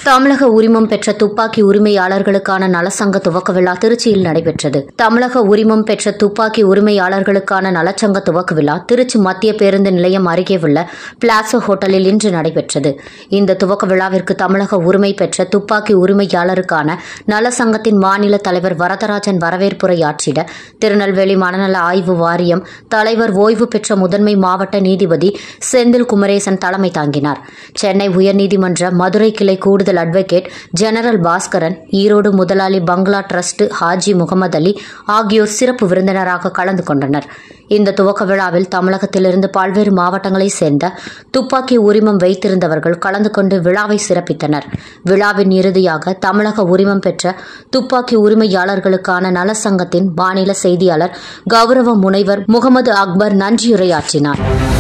தமிழக உரிமம் பெற்ற துப்பாக்கி உரிமையாளர்களுக்கான நலச்சங்க துவக்க விழா திருச்சியில் நடைபெற்றது. தமிழக உரிமம் பெற்ற துப்பாக்கி உரிமையாளர்களுக்கான நலச்சங்க துவக்க விழா திருச்சி மத்திய பேருந்து நிலையம் அருகே உள்ள பிளாசோ ஹோட்டலில் இன்று நடைபெற்றது. இந்த துவக்க விழாவிற்கு தமிழக உரிமை பெற்ற துப்பாக்கி உரிமையாளருக்கான நலச்சங்கத்தின் மாநில தலைவர் வரதராஜன் வரவேற்புரையாற்றிட திருநெல்வேலி மனநல ஆய்வு வாரியம் தலைவர் ஓய்வு பெற்ற முதன்மை மாவட்ட நீதிபதி செந்தில் குமரேசன் தலைமை தாங்கினார். சென்னை உயர்நீதிமன்ற மதுரை கிளை கூடுதல் அட்வொகேட் ஜெனரல் பாஸ்கரன், ஈரோடு முதலாளி பங்களா டிரஸ்ட் ஹாஜி முகமது அலி ஆகியோர் சிறப்பு விருந்தினராக கலந்து கொண்டனர். இந்த துவக்க விழாவில் தமிழகத்திலிருந்து பல்வேறு மாவட்டங்களைச் சேர்ந்த துப்பாக்கி உரிமம் வைத்திருந்தவர்கள் கலந்து கொண்டு விழாவை சிறப்பித்தனர். விழாவின் இறுதியாக தமிழக உரிமம் பெற்ற துப்பாக்கி உரிமையாளர்களுக்கான நலச்சங்கத்தின் மாநில செய்தியாளர் கௌரவ முனைவர் முகமது அக்பர் நன்றியுரையாற்றினார்.